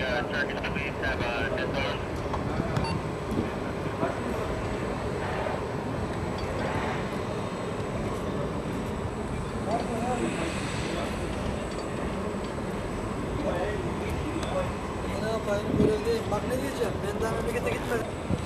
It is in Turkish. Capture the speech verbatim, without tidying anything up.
uh, Turkish police have uh, disarmed. Ne yapayım, görevdeyim. Bak ne diyeceğim, ben daha memlekete gitmedim.